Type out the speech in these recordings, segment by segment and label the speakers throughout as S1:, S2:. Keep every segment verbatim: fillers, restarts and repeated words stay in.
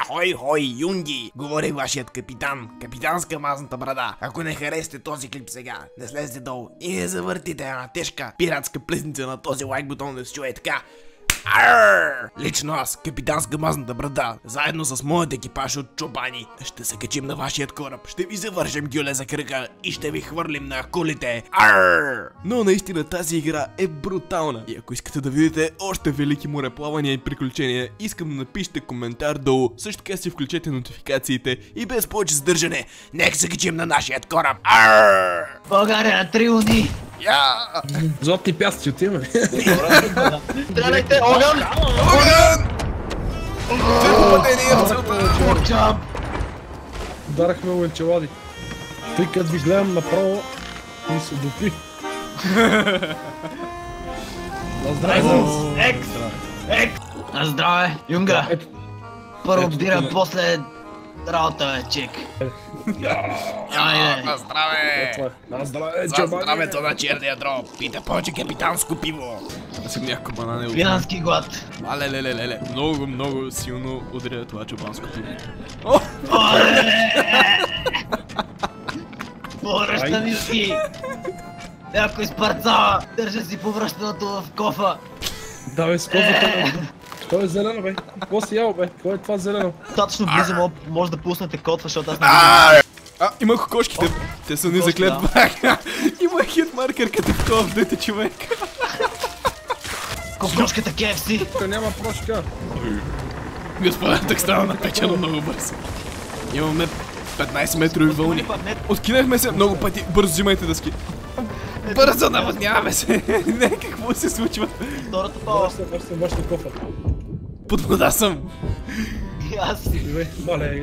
S1: Ахой, хой, юнги! Говори вашият капитан, капитан с камазната брада. Ако не харесате този клип сега, не слезте долу и не завъртите една тежка пиратска плесница на този лайк бутон да се чуе така. Арррр! Лично аз, капитан с гамазната брада, заедно с моят екипаж от чобани, ще се качим на вашият кораб, ще ви завършим гюле за кръка и ще ви хвърлим на кулите. Арррр! Но наистина тази игра е брутална. И ако искате да видите още велики мореплавания и приключения, искам да напишете коментар долу. Също така си включете нотификациите и без повече задържане, нека се качим на нашият кораб. Арррр!
S2: България на три луни!
S1: Я!
S3: Златни пясъци отиваме.
S2: Стреляйте! Огън!
S1: Огън! Две попадения в целта!
S3: Ударахме лънчелади. Тъй като ви гледам направо, ми се допи.
S2: Здраве! Екс! Екс! На здраве, Юнга!
S3: Ето.
S2: Първо бдира, после работа, бе, чек. Айде!
S1: На здраве!
S3: На здраве,
S1: За
S3: чабани!
S1: здравето на черния дроб! Пита повече капитанско пиво! Аз съм някакво банане от...
S2: Финански глад!
S1: Але, леле, леле, много, много силно удря това чубанско пиво. О!
S2: Повръщани си! Някой спарцава! Държа си повръщаното в кофа!
S3: Давай с кофата. Що е зелено, бе? Какво си ял, бе? Какво е това зелено?
S2: Достатъчно близо може да пуснете котва, защото аз не
S1: А, има кокошките. Те са ни заклет брака. Има хитмаркер като в Call of Duty, човек.
S2: Кокошката Кей Еф Си!
S3: Тук няма прошка.
S1: Господа, так става напечено много бързо. Имаме петнайсет метрови вълни. Откинахме се много пъти. Бързо взимайте дъски. Бързо навъзняваме се. Не, какво се случва?
S2: Втората пала!
S3: Върши се, върши се, върши кофа.
S1: Под вода съм.
S2: И аз!
S3: Бе, мале,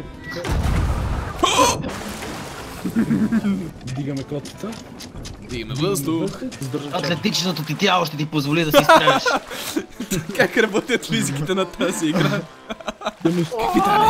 S3: Дигаме котвата.
S1: Има въздух.
S2: Атлетичното ти тяло ще ти позволи да си стреляш.
S1: Как работят физиките на тази игра?
S3: Капитане!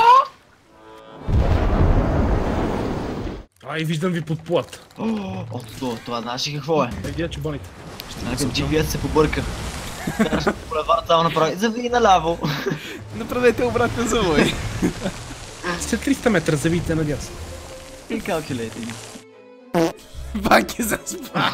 S3: Ай, виждам ви под плат.
S2: О, това, това знаеш ли какво е?
S3: Еге, чубаните.
S2: Някакъв Джи Пи Ес се побърка. Караш булевард само направи. Завий наляво.
S1: Направете обратен завой.
S3: След триста метра завийте надясно.
S2: И калкулейте ги.
S1: Банки заспа.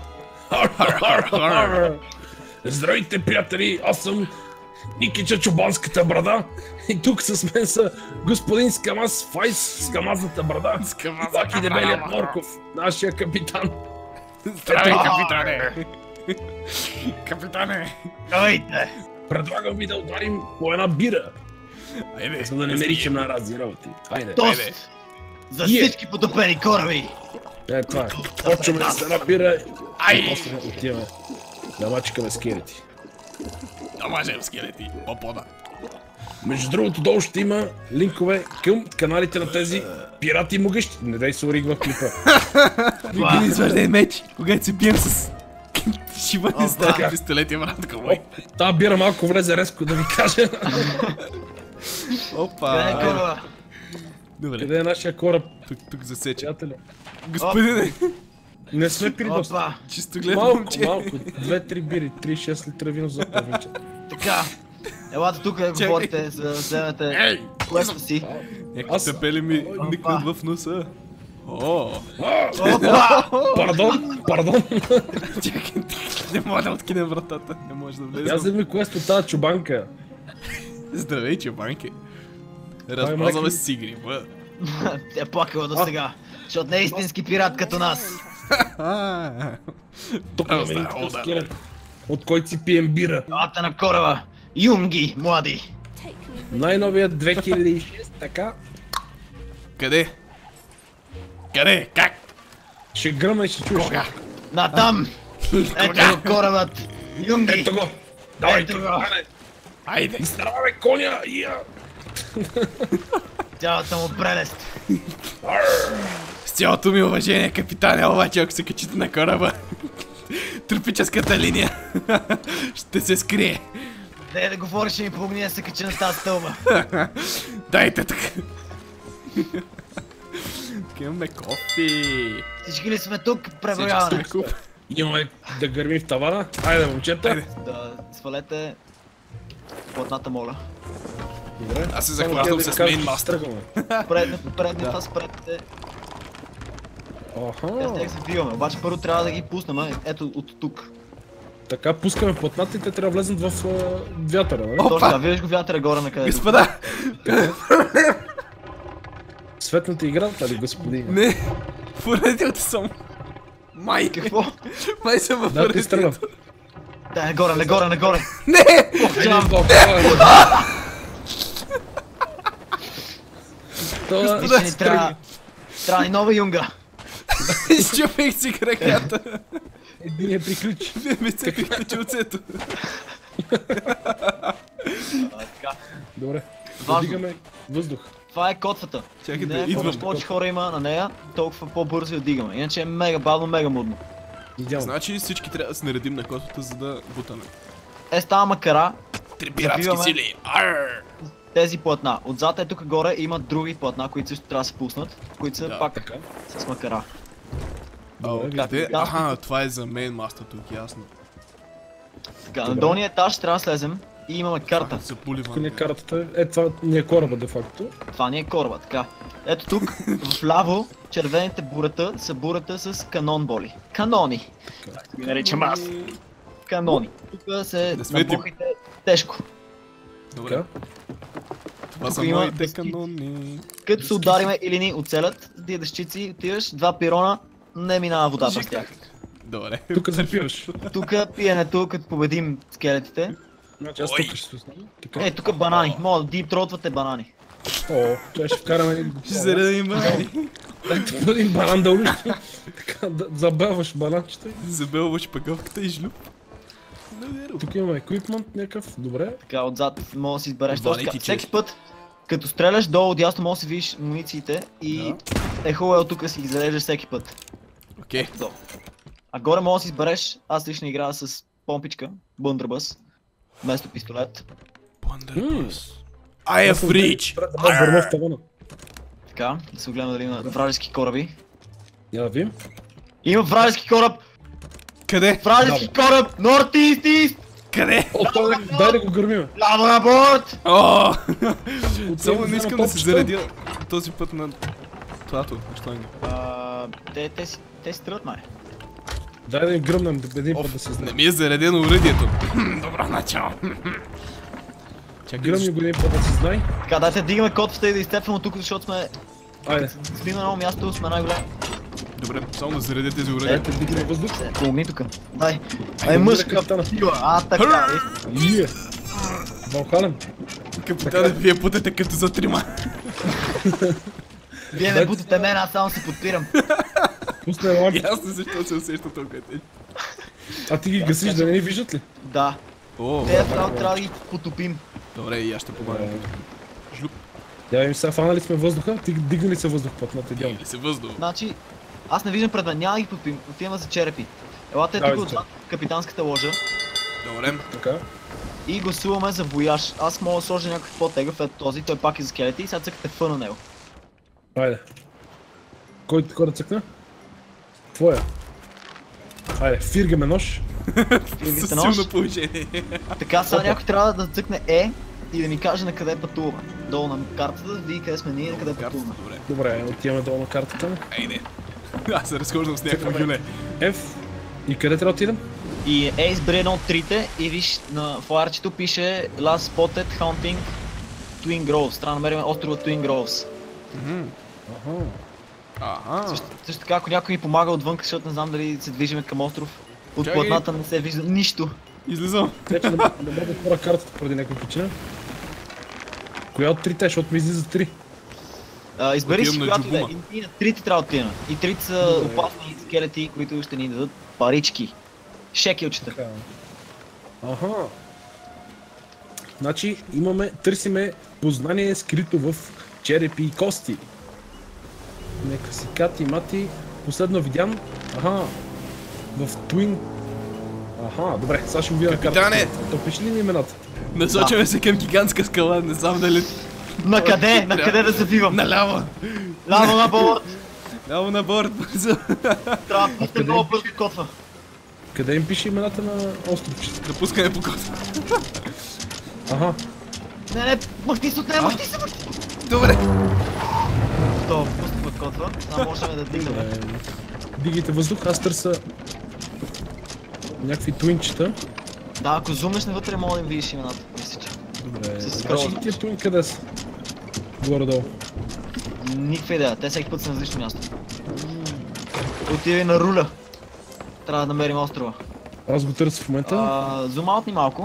S3: Здравейте, приятели! Аз съм Никича Чубанската брада и тук с мен са господин Скамаз Файс с камазната брада и Лаки Дебелият Морков, нашия капитан.
S1: Здравей, капитане! Капитане!
S2: Давайте!
S3: Предлагам ви да ударим по една бира,
S1: Айде,
S3: за да не наричам на разни работи. Айде.
S2: Тост! За всички потопени кораби!
S3: Е, това е. Почваме с една бира
S1: Ай!
S3: и после отиваме да мачкаме скелети.
S1: Да мажем скелети, по-пода.
S3: Между другото, долу ще има линкове към каналите на тези пирати могъщи. Не дай се оригва в клипа.
S1: Винаги не изваждай меч, когато се бием с шивани с тази пистолети, братко мой.
S3: Та бира малко влезе резко, да ви кажа.
S1: Опа!
S2: Къде е кораба?
S1: Добре,
S3: Къде е нашия кораб?
S1: тук, тук засече.
S3: Приятеля.
S1: Господине,
S3: Не сме при доста.
S2: Опа!
S1: чисто гледам,
S3: Малко,
S1: момче.
S3: малко. Две-три бири, три-шест литра вино за половинче.
S2: Така. Елате тук да говорите, за да вземете
S1: Ей!
S2: квеста си.
S1: Някакви
S3: Аз-
S1: тъпели ми никнат в носа. О!
S2: Опа!
S3: Пардон, пардон.
S1: Чакай, не мога да откинем вратата, не може да
S3: Я
S1: влезем.
S3: вземи квест от тази чубанка.
S1: Здравей, чебанки.
S3: е
S1: Размазваме
S3: майка-
S1: си гриба.
S2: Тя е плакала до сега. Защото не е истински пират като нас.
S3: Тук
S1: О,
S3: имаме
S1: да,
S3: един
S1: о,
S3: такъв
S1: да.
S3: скелет, от който си пием бира.
S2: Елата на кораба. Юнги, млади.
S3: Най-новият две хиляди и шеста, така.
S1: Къде? Къде? Как?
S3: Ще гръмна и ще чуеш.
S1: Кога?
S2: Натам. Ето го корабът. Юнги.
S3: Ето го! Давай,
S2: Ето
S3: тук,
S2: го.
S3: Ане!
S1: Айде!
S3: Здраве, коня! Я!
S2: Цялата му прелест.
S1: С цялото ми уважение, капитане, обаче ако се качите на кораба, тропическата линия ще се скрие.
S2: Дай да говориш и ми помогни да се кача на тази стълба.
S1: Дайте така. Тук имаме кофи.
S2: Всички ли сме тук? Преброяване.
S1: Всички сме.
S3: Имаме да гърмим в тавана. Айде, момчета.
S1: Айде.
S2: Да свалете платната, моля.
S3: Добре.
S1: Аз се
S3: Само
S1: захващам
S3: гледай да
S1: с
S3: кажеш,
S1: мейн
S3: че
S1: мастър.
S3: тръгваме.
S2: Предне, предне, това спредните. Те с
S3: Аха.
S2: тях се вбиваме, обаче първо трябва да ги пуснем, а, ето от тук.
S3: Така пускаме платната и те трябва да влезнат в а, вятъра, нали?
S2: Точно така, виждаш го вятъра горе на където.
S1: Господа!
S3: Светната игра, ли господин?
S1: Не! В уредилата съм. Май!
S2: Какво?
S1: Май съм в
S3: Да, ти стръгна.
S1: уредилата.
S2: Да, нагоре, нагоре, нагоре.
S1: Не!
S2: Джамп.
S3: Това
S2: Вижте, ни трябва... Трябва ни нова юнга.
S1: Изчупих си краката.
S3: един е приключи.
S1: Вие ме цепихте челцето.
S2: А, така.
S3: Добре.
S2: Важно.
S3: Дигаме въздух.
S2: Това е котвата.
S1: Чакайте,
S2: Не,
S1: идвам.
S2: колкото повече хора има на нея, толкова по-бързо я дигаме. Иначе е мега бавно, мега мудно.
S3: Идеално.
S1: Значи всички трябва да се наредим на котвата, за да бутаме.
S2: Е, става макара,
S1: Три пиратски
S2: Забиваме.
S1: сили. Арр!
S2: тези платна. Отзад е тук горе има други платна, които също трябва да се пуснат, които са
S1: Да,
S2: пак
S3: Така.
S2: с макара.
S3: Добре,
S1: А, къде?
S2: виждам.
S1: Аха, това е за мейн маста тук, ясно.
S2: Така, на
S3: Добре.
S2: долния етаж трябва да слезем и имаме карта.
S1: За пули
S3: Тук ни е картата. Е, това ни е кораба, де факто.
S2: Това ни е кораба, така. Ето тук, вляво, червените бурета са бурета с канонболи. Канони. Както ги наричам аз. Канони. Тук се
S1: Да светим.
S2: набухайте тежко.
S1: Добре,
S3: Така.
S1: това
S2: Тук
S1: са
S2: има
S1: моите
S2: дъски.
S1: канони.
S2: Като се удариме или ни оцелят, тия дъщици отиваш, два пирона, не минава водата с тях.
S1: Добре.
S3: Тук запиваш.
S2: Тук пиенето, като победим скелетите.
S3: Значи аз
S1: Ой.
S3: тук ще се оставя. Така.
S2: Е, тук банани. Мога да диптроутвате банани.
S3: О, това ще вкараме един...
S1: Ще заредим банани.
S3: Ето един банан да улиш. Така, да забаваш бананчета.
S1: Забелваш пъгълката и жлюп. Наверно.
S3: Тук имаме еквипмент някакъв. Добре.
S2: Така, отзад може да си избереш
S1: Банани
S2: точка.
S1: ти
S2: Всеки
S1: чест.
S2: път, като стреляш долу дясно, може да си видиш мунициите и е хубаво тук да си ги зареждаш всеки път.
S1: Окей.
S2: Долу. А горе може да си избереш, аз лично играя с помпичка, бъндърбъс, вместо пистолет.
S1: Wonderbus. I have reach.
S3: Да ме върна в тавана.
S2: Така, да се огледаме дали има вражески кораби.
S3: Я да видим.
S2: Има вражески кораб!
S1: Къде?
S2: Вражески кораб! Норт Ист Ист!
S1: Къде?
S3: О, той, дай да го гърмиме.
S2: Ляво на борт!
S1: О!
S3: Отивам
S1: Само
S3: да
S1: не
S3: взема
S1: искам да се
S3: топчета.
S1: заредя този път на тлато. Защо не?
S2: А, те, те, си, те си тръгват, май.
S3: Дай да им гръмнем един път да се
S1: Не
S3: знае.
S1: ми е заредено уръдието. Добро начало. Чакай,
S3: Гръмни
S1: защо-
S3: го един път да се знае.
S2: Така, дайте да дигаме котвата и да изтепваме от тук, защото сме...
S3: Айде.
S2: Стоим на едно място, сме най-голям.
S1: Добре, само да заредя тези уръдия.
S3: Ето, дигне въздух.
S2: Помогни тук. Дай.
S3: Айде,
S2: Ай, мъжка
S3: капитана.
S2: сила. А, така. е.
S3: Ие. Валхален.
S1: Капитане, вие путете като за трима.
S2: Вие ме бутате мен, аз само се подпирам.
S3: Пусне лампи.
S1: И аз не защо се усеща толкова те.
S3: А ти ги гасиш, да не ни виждат ли?
S2: Да.
S1: О,
S2: Те трябва, трябва да ги потопим.
S1: добре, и аз ще помагам. Жлуп,
S3: Я видим сега, фанали сме въздуха, ти дигнали се въздух пътната идеално.
S1: или се въздух.
S2: Значи, аз не виждам пред мен, няма да ги потопим. Отиваме за черепи. Елате
S3: Давай
S2: тук
S3: за
S2: отзад капитанската ложа
S1: Добре.
S3: Така.
S2: и гласуваме за вояж. Аз мога да сложа някакъв по-тегъв, ето този, той пак е за скелети и сега цъкате фъ на него.
S3: Айде. Кой кой да цъкне? Твоя. Айде, фиргаме нож.
S2: Фиргате
S1: Със
S2: нож.
S1: силно положение.
S2: Така, сега
S3: Опа.
S2: някой трябва да цъкне Е и да ни каже на къде пътуваме. Долу на картата, да види къде сме ние и на къде
S1: Картата,
S2: пътуваме.
S1: добре.
S3: Добре, отиваме долу на картата.
S1: Айде. Аз се разхождам с някакво
S3: Цъкаме.
S1: гюле.
S3: F. И къде трябва да отидем?
S2: И Е избери едно от трите и виж на флайерчето пише Last Spotted Hunting Twin Groves. Трябва да намерим острова Twin Groves.
S3: Аха.
S1: Аха.
S2: Също, също така, ако някой ни помага отвън, защото не знам дали се движиме към остров. От
S1: Чакай.
S2: платната не се вижда нищо.
S1: Излизам.
S3: Вече не мога да мога да отворя картата поради някаква причина. Коя от трите, защото ми излиза три.
S2: А, избери си
S1: Отивам на
S2: която и да е.
S1: Джубума.
S2: И, и на трите трябва да отидем. И трите са опасни скелети, които ще ни дадат парички. Шекелчета.
S3: Така. Аха. Значи имаме, търсиме познание скрито в черепи и кости. Нека си кати мати. Последно видян. Аха. В Twin. Аха, добре, сега ще го видя на
S1: Капитане!
S3: картата. То пише ли ни имената?
S1: Насочваме се към гигантска скала, не знам дали...
S2: На къде? На къде да завивам?
S1: Наляво!
S2: Ляво на борт!
S1: Ляво на борт, бързо!
S2: Трябва да пуснем много бързо котва.
S3: Къде им пише имената на островчета?
S1: Да пускаме по кота.
S3: Аха.
S2: Не, не, махни се от нея, махни се, махни се!
S1: Добре.
S2: То, пусти под котва, само можем да дигнем.
S3: Дигайте въздух, аз търся някакви туинчета.
S2: Да, ако зумнеш навътре, мога да видиш имената, мисля, че.
S3: Добре,
S2: С
S3: кажи
S2: скрола.
S3: ги тия туин къде са? Горе-долу.
S2: Никаква идея, те всеки път са на различно място. Отивай на руля. Трябва да намерим острова.
S3: Аз го търся в момента.
S2: А, зум аут ни малко.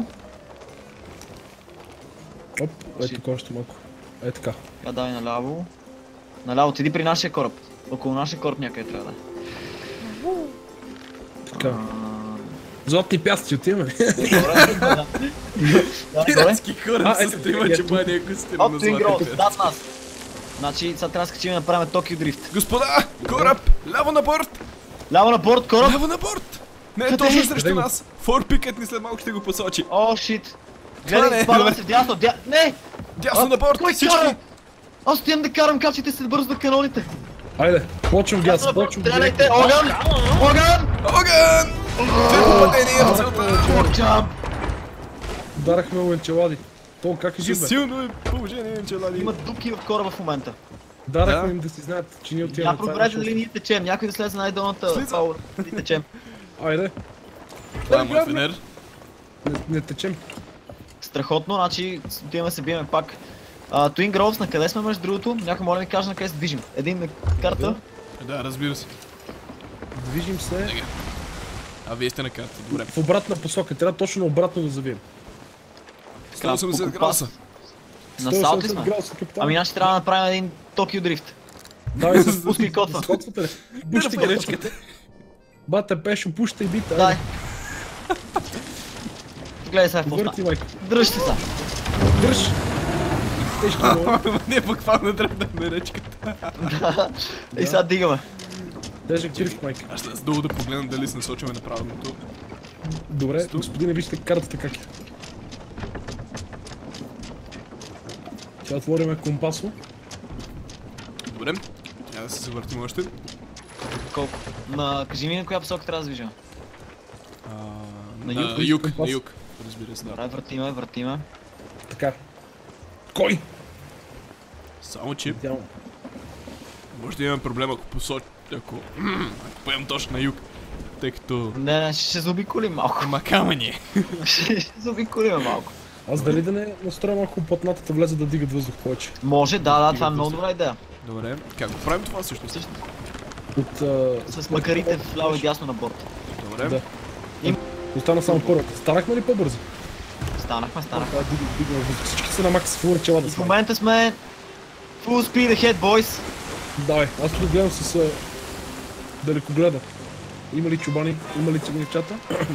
S3: Оп, ето тук още малко. Е така.
S2: Я дай наляво. Наляво, отиди при нашия кораб. Около нашия кораб някъде трябва да е.
S3: Така.
S2: А,
S3: Златни пясъци отиваме.
S2: Добре, да. Да, добре.
S1: Пиратски хора
S3: А,
S1: с
S3: ето,
S1: трима
S3: ето.
S1: чебани, ако сте
S2: Оп,
S1: на
S2: Twin Grove,
S1: златните.
S2: зад нас. Значи, сега трябва да скачим и направим Токио дрифт.
S1: Господа, кораб, ляво на борт!
S2: Ляво на борт, кораб!
S1: Ляво на борт! Не е
S2: Къде?
S1: точно
S2: Къде
S1: срещу
S3: го?
S1: нас. Форпикът ни след малко ще го посочи.
S2: О, шит!
S1: Това не
S2: Гледай,
S1: е,
S2: спадам
S1: добре.
S2: се вдясно, дя... Не!
S1: Дясно
S2: А,
S1: на борт,
S2: кой
S1: всички!
S2: кара? Аз отивам да карам качите се бързо на каноните.
S3: Айде, почвам газ, почвам
S2: Стреляйте, огън! Огън!
S1: Огън! Две попадения в целта!
S2: Порчам!
S3: Ударахме уенчелади. То как е жив, бе?
S1: Силно е положение, че лади.
S2: Има дупки в кораба в момента.
S3: Ударахме
S1: Да.
S3: им да си знаят, че ние отиваме.
S2: Я проверете дали ние течем, някой да слезе най-долната
S1: Слиза.
S2: пауър, дали течем.
S3: Айде,
S1: Това е мой фенер.
S3: не, не течем.
S2: Страхотно, значи отиваме се биеме пак. А, Twin Groves, на къде сме между другото? Някой може да ми каже на къде се движим. Един на карта.
S1: Да, разбира се.
S3: Движим се
S1: А вие сте на карта, добре.
S3: в обратна посока. Трябва точно обратно да завием.
S1: сто и осемдесет
S2: по
S1: градуса.
S2: На саут ли сме?
S3: градуса, капитан.
S2: Ами значи трябва да направим един Токио дрифт.
S3: Давай се
S2: Пускай котва.
S3: скотвате ли?
S1: Пушти
S3: Пушти
S1: го.
S3: речката. Бате пешо, пуща и бита.
S2: Дай. Гледай сега в поста.
S3: Върти, майко.
S2: Дръж се са.
S3: Дръж. Тежки много.
S1: Не, буквално дръпнахме речката.
S2: И сега дигаме.
S3: Тежък дрифт, майка.
S1: Аз ще долу да погледна дали се насочваме на правилното.
S3: Добре, господине, вижте картата как е. Ще отвориме компасо.
S1: Добре. Трябва да се завъртим още.
S2: Колко? На... Кажи ми на коя посока трябва да движим.
S1: А,
S2: На
S1: на
S2: юг?
S1: юг,
S3: Компас.
S1: на юг. Разбира се, да.
S2: Добре, въртиме, въртиме.
S3: Така. Кой?
S1: Само че
S3: Идеално.
S1: може да имаме проблем ако посочи, ако, ако поем точно на юг. Тъй като
S2: Не, не, ще се заобиколим малко.
S1: има камъни.
S2: Ще се заобиколим малко.
S3: Аз дали да не настроя малко платната да влезе да дигат въздух повече?
S2: Може, да, да, това е много добра идея.
S1: Добре. Как го правим това всъщност?
S3: От... а,
S2: С макарите вляво и дясно на борт.
S1: Добре.
S3: Да.
S2: Им-
S3: Остана само първата. Станахме ли по-бързи?
S2: Станахме, станахме.
S3: Това дигна, дигна въздух. Всички са на макс фур чела да
S2: И в
S3: сме.
S2: момента сме full speed ahead, boys.
S3: Давай, аз тук гледам с а, далекогледа. Има ли чубани, има ли цигани в чата?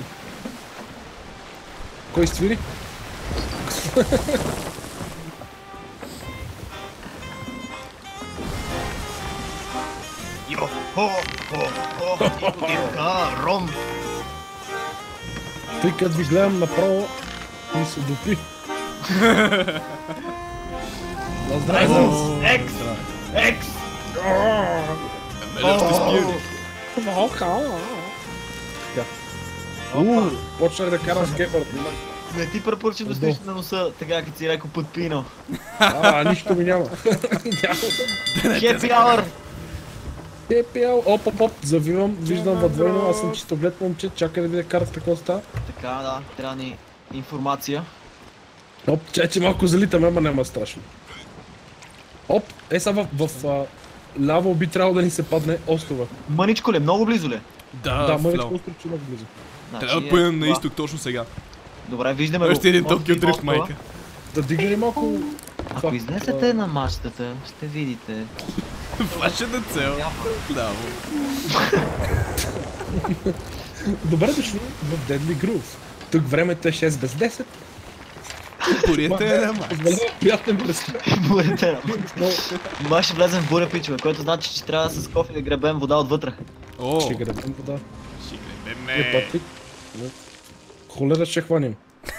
S3: Кой свири?
S2: Йо, хо, хо, хо, Ивка, ром.
S3: Тъй като ви гледам направо, ми се допи. На здраве!
S2: Екс, екс.
S1: Меля ще спиели.
S3: Ууу, почнах да карам скейбърд.
S2: Не ти препоръчам да стоиш на носа, така като си леко подпинал.
S3: А, нищо ми няма.
S2: Happy hour.
S3: Епиал, оп, оп, оп, завивам, виждам във двойно, аз съм чисто глед момче, чакай да видя картата какво става.
S2: Така, да, трябва ни информация.
S3: Оп, чай, че малко залитаме, ама няма страшно. Оп, е сега в, в а, ляво би трябвало да ни се падне острова.
S2: Мъничко ли, много близо ли?
S1: Да,
S3: Да,
S1: в
S3: мъничко
S1: ляво.
S3: остров, че много близо.
S2: Значи
S1: Трябва да
S2: е
S1: поемем на
S2: това.
S1: изток точно сега.
S2: Добре, виждаме го.
S1: Още един
S2: Може
S1: Токио
S2: би
S1: дрифт,
S2: острова.
S1: майка.
S3: Да дигне ли малко...
S2: Ако
S3: това,
S2: излезете на мачтата, ще видите.
S1: Вашата цел. Ляво.
S3: а, Добре дошли в Deadly Groove. Тук времето е шест без десет.
S1: Порията е на мак.
S3: Позволява приятен престой.
S2: Бурята.
S3: Но
S2: Май ще влезем в буря, пичове, което значи, че трябва с кофе да гребем вода отвътре.
S1: О,
S3: ще гребем вода.
S1: ще
S3: Е,
S1: гребеме.
S3: Патрик. Но, холера ще хванем.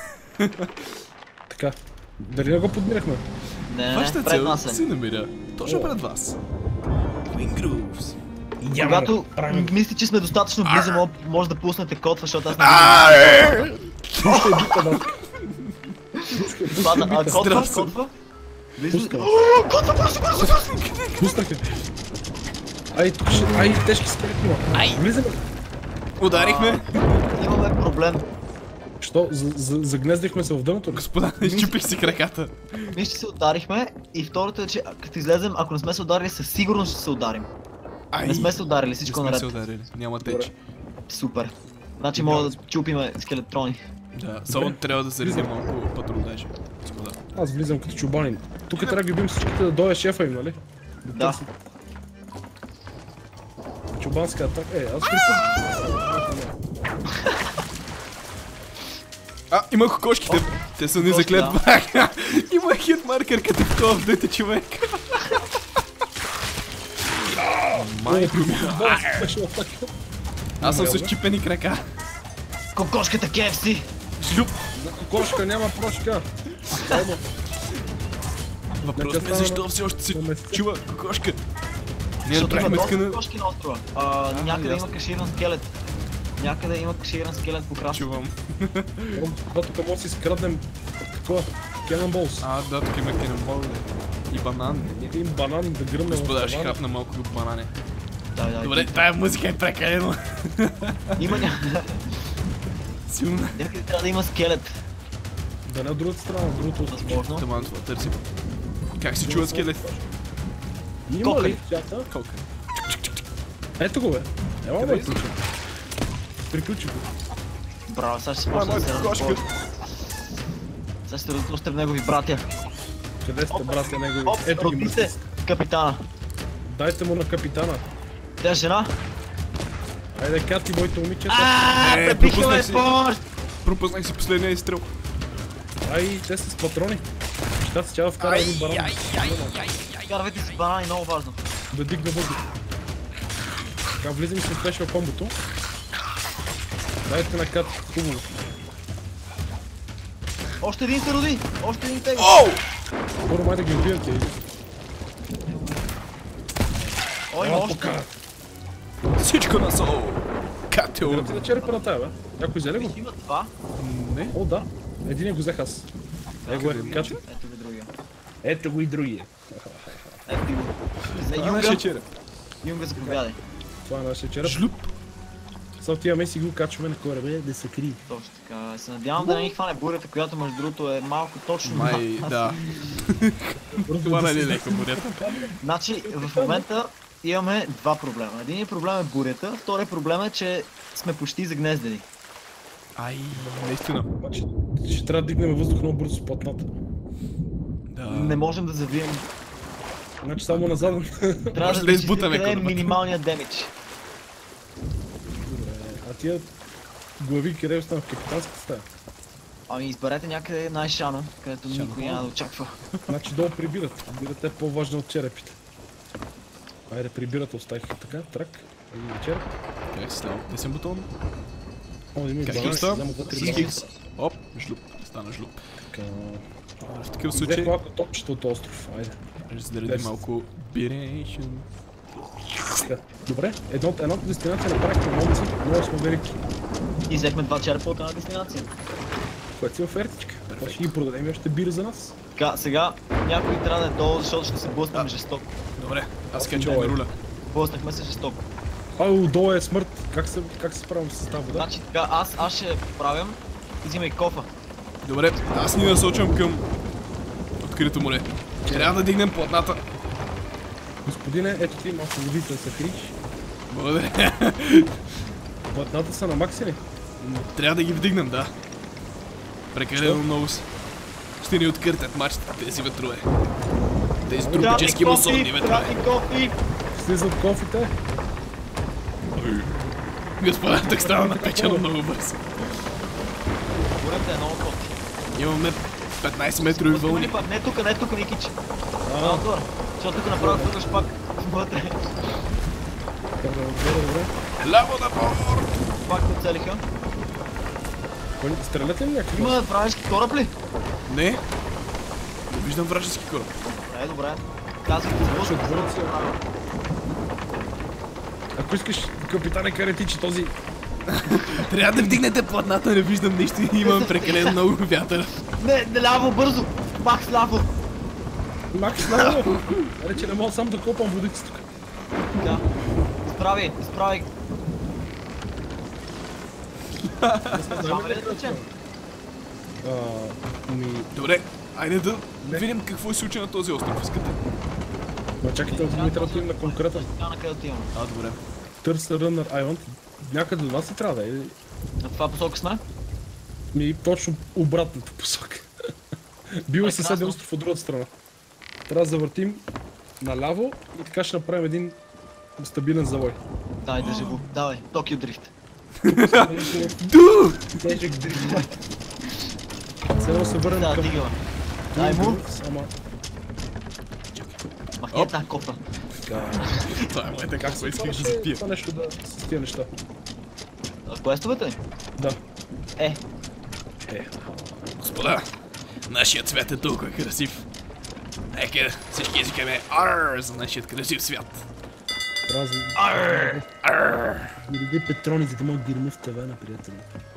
S3: Така. Дали не го подмирахме?
S2: Не, не,
S1: Вашата
S2: не, пред
S1: цел
S2: нас
S1: си
S2: е.
S1: намиря. Точно
S3: О.
S1: пред вас. Twin Grooves.
S2: Когато
S3: правим.
S2: мисли, че сме достатъчно близо, мож- може да пуснете котва, защото аз не виждам.
S3: Още е бита, да.
S2: Пада, а котва,
S1: Здравствуй.
S2: котва? Близо.
S3: Пускам.
S2: Котва, бързо, бързо, бързо!
S3: Пуснаха. Ай, тук ще... Ай, тежки скелети има.
S1: Ай.
S3: Влизаме.
S1: Ударихме.
S2: Имаме проблем.
S3: Що? За- за- Загнездихме се в дъното ли?
S1: Господа, изчупих си краката.
S2: Мисля, че се ударихме и второто е, че като излезем, ако не сме се ударили, със сигурност ще се ударим.
S1: Ай.
S2: Не сме се ударили, всичко е
S1: Не сме
S2: наред.
S1: се ударили. Няма теч.
S2: Супер. Значи мога да чупиме скелетрони.
S1: Да, само трябва да заредим малко патрулажи. Господа.
S3: Аз влизам като чубанин. Тук трябва да ги убим всичките да дойде шефа им, нали?
S2: Да.
S3: търсят. Чубанска атака. Е, аз припомням.
S1: А, има кокошките. Те са ни
S2: Кокошки,
S1: заклетваха. Има хитмаркер като в Call of Duty, човек. Майко ми. Аз съм с чипени крака.
S2: Кокошката Кей Еф Си!
S1: Шлюп.
S3: На кокошка няма прошка. Хайде.
S1: Въпросът ми е
S3: Нека
S1: защо
S3: стана
S1: все още се
S3: на месеца.
S1: чува кокошка. Ние
S2: Защото има
S1: направихме
S2: доста
S1: скана.
S2: кокошки на острова. А, някъде
S1: ясно.
S2: има каширан скелет. Някъде има каширан скелет по краш.
S1: Чувам.
S3: Да, тук може да си скраднем какво? Кенънболс.
S1: А, да, тук има кинембол и банан.
S3: Един банан да гръмне.
S1: Господа, ще хапна малко от банане.
S2: Да, да.
S1: Добре, тая музика е прекалено.
S2: Има ня...
S1: Силна.
S2: Някъде трябва да има скелет.
S3: Да не от другата страна, от другото.
S2: Възможно.
S1: Таман, това търсим. Как се чува скелет?
S3: Има
S2: Кокър.
S3: ли чата?
S1: Колка.
S3: Ето го бе. Ела
S1: Къде
S3: бе.
S1: е?
S3: Приключи го.
S2: Браво, сега ще се
S1: Това е
S2: почне да се
S1: моята кокошка.
S2: разговори. Сега ще се разглоща в негови братя.
S3: Къде сте, братя, негови?
S2: Оп,
S3: Ето ги
S2: роди се,
S3: мъртвици.
S2: капитана.
S3: Дайте му на капитана.
S2: Тя е жена.
S3: Айде, Кати, моите момичета.
S2: Ааа,
S1: Е,
S2: препихме
S1: пропуснах си.
S2: помощ!
S1: Пропуснах си последния изстрел.
S3: Ай, те са с патрони. Щат се тя да вкара един баран.
S2: Карвайте си банани, много важно.
S3: Да дигне въздух. Така, влизам и се спешва комбото. Дайте на Кати, хубаво.
S2: Още един се роди! Още един тега!
S1: Оу!
S3: Първо май да ги убием тези.
S2: О, има още!
S1: Всичко на сол. Кател.
S3: Гледам ти на черепа на тая, бе. Някой взе ли го?
S2: Има два.
S1: Не.
S3: О, да. Един го взех аз. Его е, Кати.
S2: Ето го другия.
S3: Ето го и другия.
S2: Ето го. За
S1: Това е
S2: Юнга.
S1: нашия череп.
S2: Юнга, заповядай.
S3: Това е нашия череп.
S1: Жлюп.
S3: Сега отиваме и си го качваме на корабе да се крие.
S2: Точно така. Се надявам да не ни хване бурята, която между другото е малко точно
S1: Май,
S2: над нас.
S1: да. Това нали е леко бурята.
S2: Значи, в момента имаме два проблема. Единият проблем е бурята, вторият проблем е, че сме почти загнездени.
S1: Ай, наистина.
S3: Значи, ще трябва да дигнем въздух много бързо с платната.
S1: Да.
S2: Не можем да завием.
S3: Значи само назад.
S2: Трябва
S1: Може
S2: да
S1: да
S2: изчислим
S1: избутаме
S2: къде е
S1: корабата.
S2: минималният демидж.
S3: А тия глави къде останах в капитанската стая?
S2: Ами изберете някъде най-шано, където никой няма да очаква.
S3: Значи долу прибират. Прибират е по-важно от черепите. Айде, прибират, оставиха така, трак. Един череп.
S1: Как си става? Десен бутон.
S3: О, има и
S1: Как
S3: банани,
S1: става?
S3: знам вътре
S2: Си-
S3: има.
S1: Хикс. Оп, жлуп. Стана жлуп.
S3: Така.
S1: В такъв
S3: Взех
S1: случай,
S3: малко топчета от остров, айде.
S1: ще заредим малко бирейшн.
S3: Така. Добре, едно, едната дестинация направихме момци, много сме велики.
S2: И взехме два черпа от една дестинация.
S3: Което си офертичка. Това ще ги продадем и още бири за нас.
S2: Така, сега някой трябва да е долу, защото ще се блъснем жестоко.
S1: Добре, аз
S3: Аз
S1: качвам
S3: долу е.
S1: на руля.
S2: Блъснахме се жестоко.
S3: Ау, долу е смърт. Как се, как се справям с тази вода?
S2: Значи така, аз, аз ще правям. Взимай кофа.
S1: Добре, аз ни насочвам към открито море. Трябва да дигнем платната.
S3: Господине, ето ти малко водите да се криш.
S1: Благодаря.
S3: Платната са на макси ли?
S1: Трябва да ги вдигнем, да. Прекалено много са. Ще ни откъртят мачтите тези ветрове. Тези тропически мусонни ветрове.
S2: Трябва ни кофи!
S3: Слизат кофите.
S1: Господа, так става напечено много бързо.
S2: Бурята е много кофи.
S1: Имаме петнайсет метрови вълни.
S2: Не тук, не тук, Никич.
S3: А,
S2: Малко отгоре. Защото тук направо хвърляш пак вътре.
S3: добре, добре, добре.
S1: Ляво на борт!
S2: Пак те целиха.
S3: Коли стрелят ли някакви?
S2: Има вражески кораб ли?
S1: Не. Не виждам вражески кораб.
S2: Е, добре. Казвайте
S3: Ще
S2: звук.
S3: отворят се. Ако искаш, капитане Каретичи, този
S1: Трябва да вдигнете платната, не виждам нищо и имам прекалено много вятър.
S2: Не, не ляво, бързо! Макс ляво!
S3: Макс ляво! Аре, че не мога сам да копам водици тук.
S2: Да. Изправи, изправи. Няма ли да речем?
S3: Ми...
S1: Добре, айде да видим какво се случи на този остров, искате.
S3: Ма чакайте, ми трябва да им на конкретно.
S2: На къде отиваме?
S1: А, добре.
S3: Търся Runner Island. Някъде до нас ли трябва да е?
S2: На това посока сме?
S3: Ми точно обратната посока. Бил е съседен остров от другата страна. Трябва да завъртим наляво и така ще направим един стабилен завой.
S2: Дай, държи го. Давай, Токио дрифт.
S1: Ду!
S3: Тежък дрифт. Сега да се върнем
S2: Да,
S3: към...
S2: дигава. Дай му.
S3: Само...
S2: Махни е тази кофа.
S3: Така...
S1: Това е моята как се исках да
S3: Това
S1: запия.
S3: това нещо да... с тия неща.
S2: Квестовете ли?
S3: Да.
S2: Е,
S3: Е.
S1: Господа, нашият свят е толкова красив. Нека всички извикаме Арррр за нашият красив свят.
S3: Празни.
S1: Арррр! Арррр!
S3: Дойде Петрони, за да мога гирма в тавана, приятели.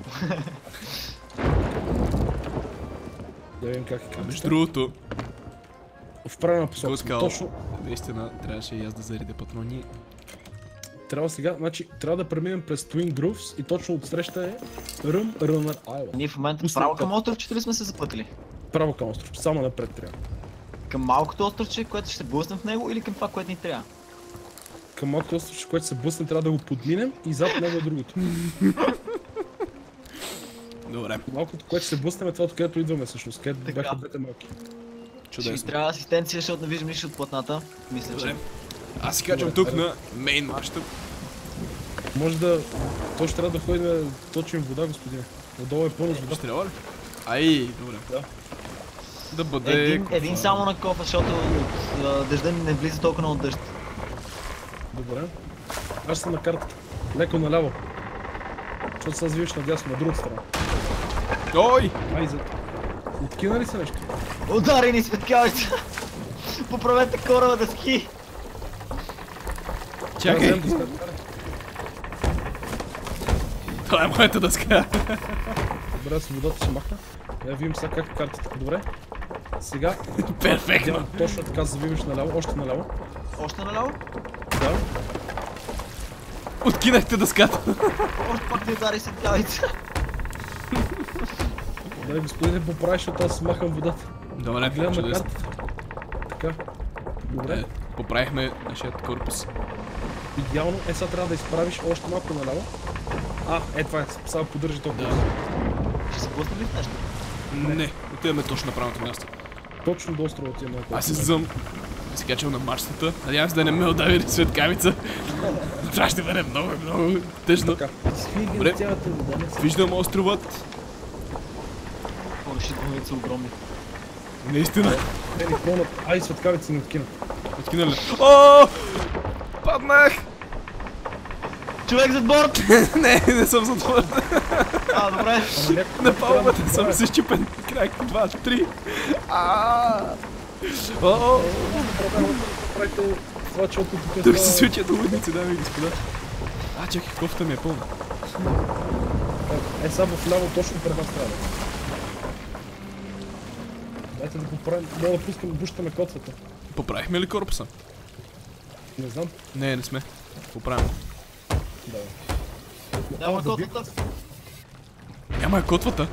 S3: Да видим как е
S1: Между
S3: картата.
S1: другото,
S3: В правилна посока.
S1: Госкал,
S3: Точно
S1: наистина трябваше и аз да заредя патрони.
S3: трябва сега, значи трябва да преминем през Twin Groves и точно отсреща е Rum Runner Island.
S2: ние в момента
S3: Пусна
S2: право
S3: код.
S2: към островчето ли сме се запътили?
S3: Право към остров, само напред трябва.
S2: Към малкото островче, което ще се блъснем в него, или към това, което ни трябва?
S3: Към малкото остров, което се блъсне, трябва да го подминем и зад него е другото.
S1: Добре,
S3: Малкото, което се блъснем е това, откъдето идваме всъщност, където
S2: Така.
S3: бяха двете малки.
S2: Ще ни
S1: чудесно.
S2: трябва асистенция, защото не виждам нищо от платната. Мисля, че...
S1: Добре. Аз си качвам тук на мейн мащаб.
S3: Може да... То ще трябва да ходим да точим вода, господине. Отдолу е пълно с вода.
S1: Ще трябва ли? Ай, добре.
S3: Да.
S1: Да бъде...
S2: Един,
S1: кофа.
S2: един само на кофа, защото от а, дъжда не влиза толкова много дъжд.
S3: Добре. Аз съм на картата. Леко наляво. Защото сега завиваш надясно, на другата страна.
S1: Ой!
S3: Ай, за... Откина ли се нещо?
S2: Удари ни светкавица! Поправете кораба да ски!
S1: Чакай!
S3: Да, вземем дъската.
S1: Това е моята дъска.
S3: Добре, с водата ще махна. Я видим сега как е картата. Добре. Сега,
S1: Перфектно!
S3: гледам точно така завиваш наляво, още наляво.
S2: Още наляво?
S3: Да.
S1: Откинахте дъската.
S2: Още пак ни удари светкавица!
S3: Дай, господине, поправиш, защото аз махам водата.
S1: Добре,
S3: Гледам на
S1: чудесно.
S3: картата. Така. Добре.
S1: Е, поправихме нашият корпус.
S3: Идеално. Е, сега трябва да изправиш още малко наляво. А, е това е. Сега поддържи толкова.
S1: Да.
S2: Ще се блъсне ли в нещо?
S1: Не, отиваме точно на правилното място.
S3: Точно до острова отиваме малко.
S1: Аз се зъм. Се качвам на мачтата. Надявам се да не ме удари светкавица. Това ще бъде много, много тъжно.
S3: Така. Свири
S1: Добре.
S3: цялата вода. Не се...
S1: Виждам островът.
S2: Повече двоица огромни.
S1: Наистина.
S3: Е, ни пълнат. Ай, светкавици ни откинат.
S1: Откина ли? О! Паднах!
S2: Човек зад борт!
S1: Не, не съм затворен.
S2: А, добре.
S3: Ама някой...
S1: На палубата съм се щипен. Крак, два, три. Ааа! О!
S3: Правите това, че тук е...
S1: Тук се случат лудници, дами и господа. А, чакай, кофта ми е пълна.
S3: Е, сега в ляво точно пред нас трябва. Дайте да поправим. Мога да пускам бушта на котвата.
S1: Поправихме ли корпуса?
S3: Не знам.
S1: Не, не сме. Поправим.
S3: Да.
S2: Няма
S3: да
S2: котата.
S1: Няма я котвата.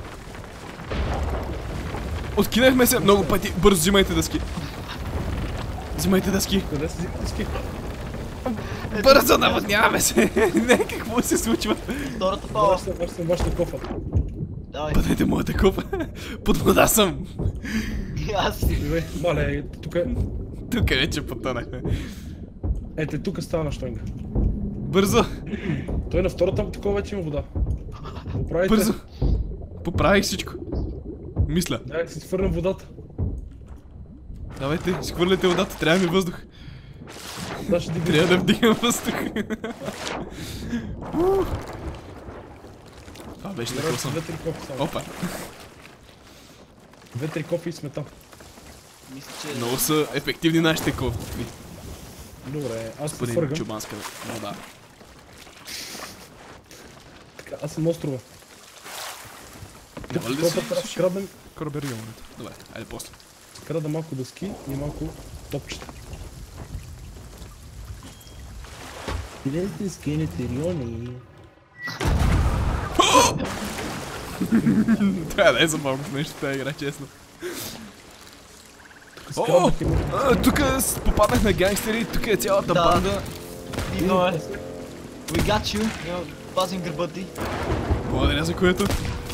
S1: Откинахме се много пъти. Бързо взимайте дъски. Взимайте дъски.
S3: Къде са взимате ски?
S1: Бързо наводняваме се. Не, какво се случва?
S2: Втората пала.
S3: Ваш съм, ваш съм вашата кофа.
S2: Давай.
S1: Бъдете моята кофа. Под вода съм.
S2: И аз си.
S3: Добре, маля, е, тук е...
S1: Тук вече потънахме.
S3: Ете, тук става на штойнга.
S1: Бързо.
S3: Той на втората такова вече има вода. Поправите.
S1: Бързо. Поправих всичко. Мисля.
S3: Дай да си свърнем водата.
S1: Давайте, изхвърляйте водата. Трябва ми въздух.
S3: Да, ще дигнем.
S1: Трябва да вдигам въздух. Това беше такова съм.
S3: Две-три кофи само.
S1: Опа.
S3: Две-три кофи и сме там.
S2: Мисля, че...
S1: Много са ефективни нашите кофти.
S3: Добре, аз се
S1: Господин
S3: фъргам.
S1: чубанска вода.
S3: Така, аз съм острова.
S1: Няма ли да си
S3: Крадам,
S1: корабериумането? Добре, айде после.
S3: крадам малко дъски и малко топчета. Къде сте скинете риони?
S1: Трябва да е за малко нещо тази игра, честно. О,
S3: Скраднах и му.
S1: тук попаднах на гангстери, тук е цялата
S2: Да.
S1: банда.
S2: Идно е. We got you. Yo, пазим гърба ти.
S1: Благодаря за което.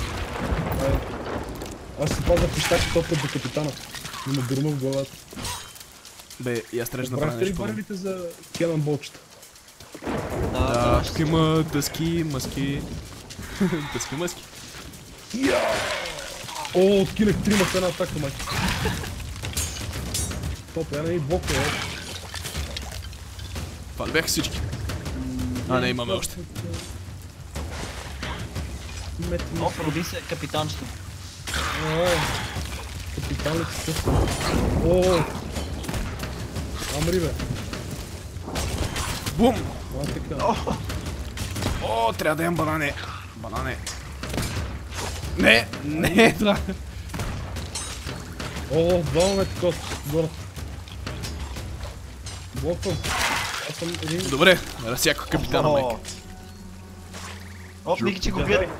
S3: Аз си пазя пищака топът до капитана. Има гърма в главата.
S1: Бе, и аз трябва да направя
S3: Правихте ли
S1: нещо по-добре.
S3: барелите за Кенънболчета?
S2: Да,
S1: Да,
S2: ще
S1: тук има дъски, мъски. Дъски, мъски.
S3: О, откинах трима в една атака, майка. Топ, я не и блокове.
S1: Това ли бяха всички? А, не, имаме още.
S2: О, роби се капитанчето.
S3: Капитан ли също? О! Амри, бе.
S1: Бум!
S3: А, така.
S1: О, трябва да ям банане. Банане. Не, не, това.
S3: О, двама ме такова. Горе. Блоквам. Аз съм един...
S1: Добре, разсяко капитана, майка.
S2: Оп, Ники, че го бие.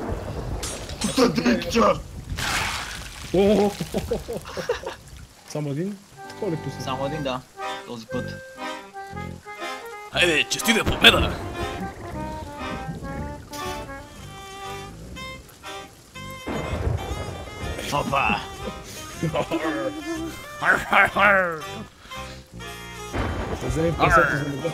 S3: О! Само един? Такова ли пусна?
S2: Само един, да. Този път.
S1: Хайде, честита победа!
S2: Опа!
S3: Ще вземем пресето за неба.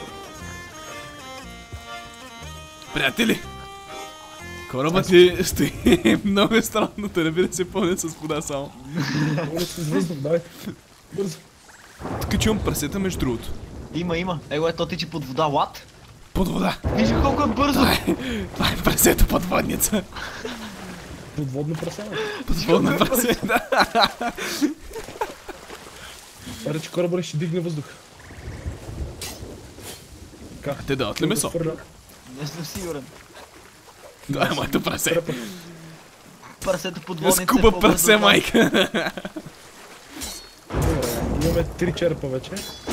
S1: Приятели! Корабът ти стои много странно, те не би да се пълне с вода само.
S3: Моля се с въздух, давай. Бързо.
S1: Тук чувам прасета между другото.
S2: Има, има. Его е, то тичи под вода. What?
S1: Под вода.
S2: Виж колко е бързо!
S1: Това е прасето подводница.
S3: Подводно прасена.
S1: Подводна прасета.
S3: Пара, че корабър ще дигне въздух.
S1: А те дават ли месо?
S2: Не съм сигурен.
S1: Това е моето прасе.
S2: Прасето подводница е
S1: Скупа
S2: по-бързо
S1: прасе,
S2: от нас.
S1: майка.
S3: Добре, имаме три черпа вече.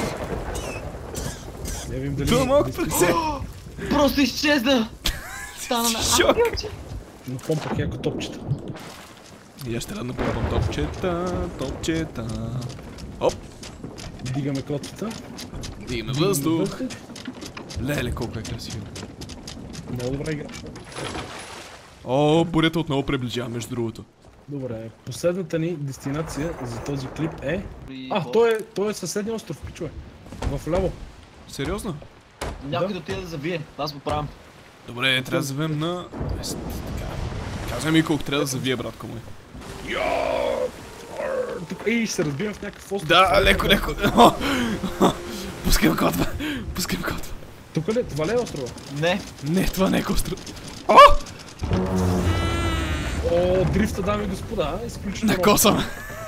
S3: Не видим дали...
S1: Това е малко
S3: дали-
S1: прасе.
S2: Просто изчезна! Стана на...
S1: Шок.
S3: На помпах яко топчета.
S1: И аз ще да напомпам топчета, топчета. Оп,
S3: Дигаме котвата.
S1: дигаме въздух. Леле, колко е красиво.
S3: Много добра игра.
S1: О, бурята отново приближава, между другото.
S3: Добре, последната ни дестинация за този клип е...
S2: При
S3: А,
S2: бос.
S3: той е, той е съседния остров, пичове. В ляво.
S1: Сериозно?
S2: Някой
S3: Да.
S2: да отиде да завие. Аз го правям.
S1: Добре, трябва да завем на... Е, с- така. Казвай ми колко трябва да завие, братко мой.
S3: Тук, ей, ще се разбием в някакъв остров.
S1: Да, леко, леко. О, о, Пускам котва. Пускам котва.
S3: Тук ли? Това ли е острова?
S2: Не.
S1: Не, това не е остров. О,
S3: О, дрифта, дами и господа, изключително.
S1: накосам.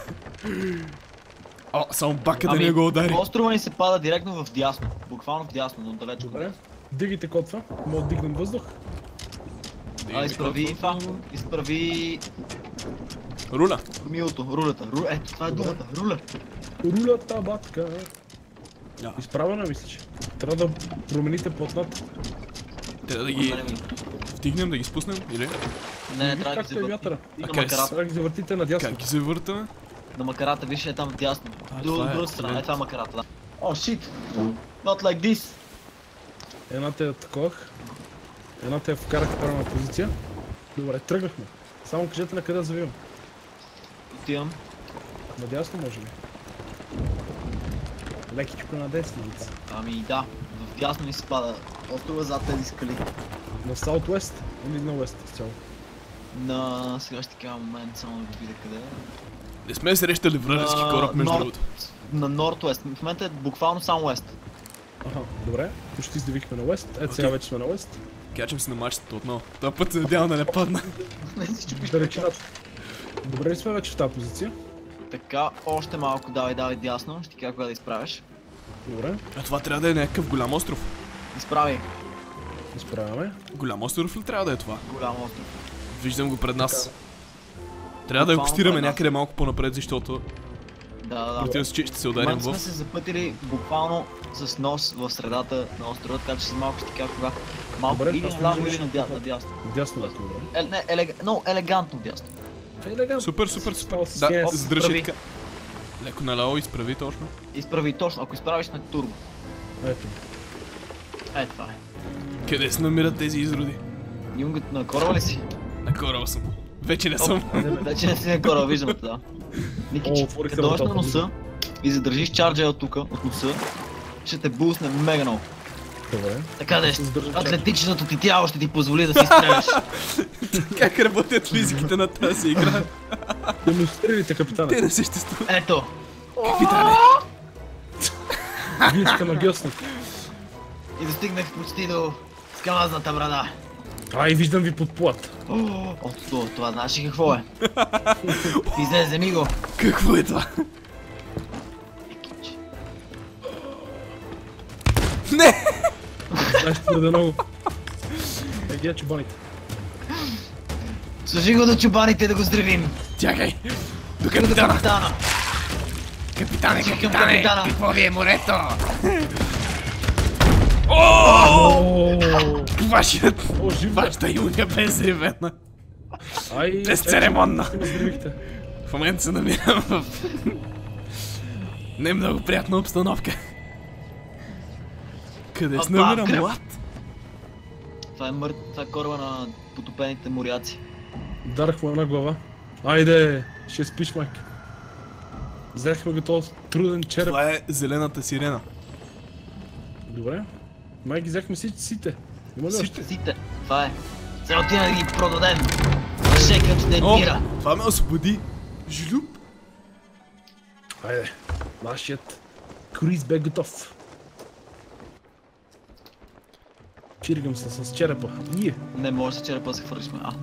S1: О, само бака да не го удари.
S2: Острова ни се пада директно в дясно. Буквално в дясно, но далеч от
S3: Добре.
S2: нас.
S3: Дигайте котва, мога да дигнем въздух.
S2: А, изправи инфа. Изправи...
S1: Руля.
S2: Милото, рулята. Ру... Ето, това е думата. Руля.
S3: Руля табатка.
S1: Да.
S3: Изправена мисля, че. Трябва да промените платната.
S1: Трябва да ги вдигнем, да ги спуснем, или?
S2: Не, не,
S3: Виж
S2: трябва да
S3: как
S2: ги
S3: е
S2: завърти.
S3: вятъра.
S2: И на
S1: А къде
S2: макарата.
S3: Трябва да ги завъртите надясно.
S1: Как ги завъртаме?
S2: На макарата, виж, е там дясно.
S1: А,
S2: До
S1: това е
S2: другата страна. Е,
S1: лента.
S2: това е макарата, да. О, шит. Not like this.
S3: Едната е таковах. Едната я вкарах в правилна позиция. Добре, тръгнахме. Само кажете на къде да завивам.
S2: Отивам.
S3: Надясно може ли? Лекичко на десница.
S2: Ами да, в дясно ни се пада острова зад тези скали.
S3: На Southwest или на West изцяло?
S2: На... сега ще кажа момент, само да го видя къде е.
S1: Не сме срещали вражески
S2: На
S1: кораб, между
S2: Норд-
S1: другото.
S2: На Northwest. В момента е буквално само West.
S3: Аха, добре. Почти издивихме на West. Ето сега вече сме на West.
S1: Качвам се на мачтата отново. Този път се надявам да не падна.
S2: Не си чупиш.
S3: Далечината. Добре ли сме вече в тази позиция?
S2: Така, още малко давай, давай дясно. Ще ти кажа кога да изправиш.
S3: Добре.
S1: А това трябва да е някакъв голям остров.
S2: Изправи.
S3: Изправяме.
S1: Голям остров ли трябва да е това?
S2: Голям остров.
S1: Виждам го пред нас. Трябва да я костираме някъде малко по-напред, защото
S2: Да, да.
S1: противно случай ще се
S2: В
S1: ударим
S2: момента сме
S1: в...
S2: се запътили буквално с нос в средата на острова, така че с малко ще така кога. Малко
S3: Добре,
S2: или
S3: аз
S2: вляво
S3: виждам,
S2: или
S3: че-
S2: надя- надясно.
S3: Дясно да добре.
S2: Е, не, елег... но елегантно дясно.
S3: Елегантно.
S1: Супер, супер, супер.
S3: Става
S1: Да,
S3: с-
S1: задръжи
S2: прави.
S1: така. Леко наляво, изправи точно.
S2: Изправи точно, ако изправиш на турбо.
S3: Ето.
S2: Е, това е.
S1: Къде се намират тези изроди?
S2: Юнгът на кораба ли си?
S1: На кораба съм. Вече не съм.
S2: Вече не си на кораба, виждам те, да. Никич,
S3: О, отворих
S2: като дойдеш на
S3: вратата,
S2: носа и задържиш чарджера от тук, от носа, ще те бусне мега много.
S3: Добре.
S2: Така да е,
S3: Задържа
S2: атлетичното ти тяло ще ти позволи да си стреляш.
S1: Как работят физиките на тази игра?
S3: Демонстрирайте, капитане.
S1: Те не съществуват.
S2: Ето.
S1: Капитане.
S3: Вие сте магиосник.
S2: И достигнах почти до скалазната брада.
S3: Ай, виждам ви под плат.
S2: О, това, това знаеш ли какво е? Излезе ми го.
S1: Какво е това? Не!
S3: Знаеш твърде много. Е, гледа чубаните.
S2: Служи го до чубаните да го здравим.
S1: Чакай! До
S2: До
S1: капитана!
S2: капитана.
S1: Капитане,
S2: Към
S1: капитане!
S2: капитана.
S1: Какво ви е морето?
S3: О,
S1: Вашият...
S3: О, жив.
S1: Вашата юния безревена.
S3: Ай,
S1: Безцеремонна.
S3: ме здравихте.
S1: В момента се намирам в... Не много приятна обстановка. Къде се
S2: Опа,
S1: намирам,
S2: гръб.
S1: млад?
S2: Това е мърт, това е кораба на потопените моряци.
S3: Дарах му една глава. Айде, ще спиш, майка. Взехме го този труден череп.
S1: Това е зелената сирена.
S3: Добре. Май ги взехме всички сите. Има ли още?
S2: Сите, това е. Сега отина да ги продадем. Шекът не
S1: О,
S2: бира.
S1: това ме освободи. Жлюп.
S3: Айде, нашият круиз бе готов. Чиргам се с черепа. Ие,
S2: Не може да черепа да се хвърлиш. А,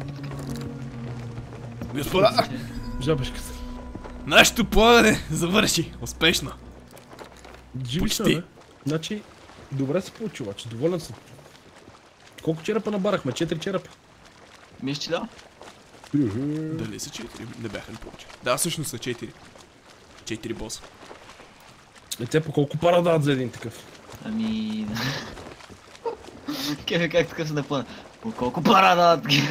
S1: Господа,
S3: жабешката.
S1: нашето плаване завърши успешно.
S3: Живична,
S1: Почти.
S3: бе. Значи, добре се получи, обаче, доволен съм. Колко черепа набарахме? Четири черепа.
S2: мисля, че да.
S1: Дали са четири? Не бяха ли повече? Да, всъщност са четири. Четири боса.
S3: И те по колко пара дават за един такъв?
S2: Ами... Кефе как така се напъна. По колко пара дадат ги?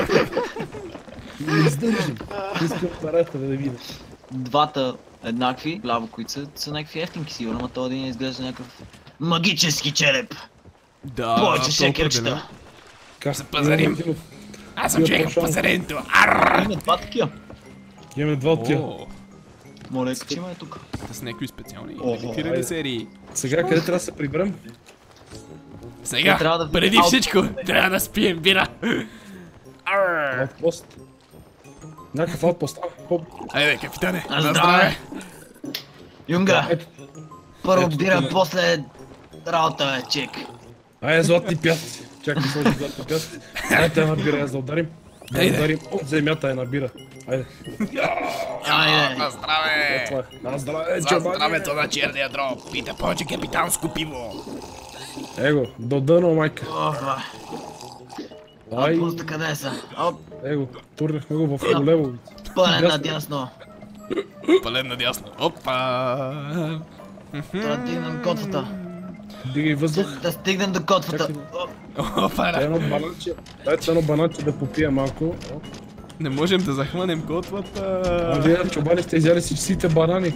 S3: Не издържам. Искам парата да видя.
S2: Двата еднакви, ляво, които са, са някакви ефтинки сигурно, но този един изглежда някакъв магически череп.
S1: Да,
S2: Повече
S1: толкова
S2: шекерчета.
S1: дена.
S3: Как
S1: се пазарим.
S3: Имаме,
S1: Аз съм
S3: Бил
S1: човек
S3: по-шанс.
S1: в пазарението. Арррр!
S2: Има два такива.
S3: имаме два от тия.
S1: О,
S2: Моля, че има е тук.
S1: с някакви специални
S2: Охо,
S1: лимитирани
S3: айде.
S1: серии.
S3: Сега къде трябва да се приберем?
S1: Сега,
S2: трябва да
S1: преди
S2: видим
S1: всичко, трябва да спием бира. Арррр!
S3: Аутпост. Някакъв аутпост. А, хоп.
S1: Айде, капитане,
S2: На
S1: на
S2: здраве.
S1: здраве.
S2: Юнга,
S3: Ето.
S2: първо
S3: ето
S2: бира,
S3: тук е.
S2: после работа, бе, чек.
S3: Ай, златни пясъци. Чакай, сложи златни пясъци. Дайте една бира, я за да ударим. Да
S1: Айде.
S3: ударим от земята една бира. Айде.
S2: Айде.
S1: На здраве.
S3: Това е. На здраве,
S1: За
S3: чабани.
S1: здравето на черния дроб. Пита повече капитанско пиво.
S3: Его, до дъно, майка.
S2: Опа.
S3: Ай,
S2: Отпуста къде са? Оп,
S3: его, турнахме го в Левовица.
S2: пълен
S3: Дясно.
S2: надясно.
S1: Пален надясно. Опа.
S2: Трябва да стигнем котвата.
S3: Дигай въздух.
S2: Да стигнем до котвата.
S3: Чакай.
S2: Оп,
S1: Опа.
S3: Дай едно бананче. Дайте едно бананче да попия малко.
S1: Не можем да захванем котвата.
S3: А вие, чобани, сте изяли всичките банани.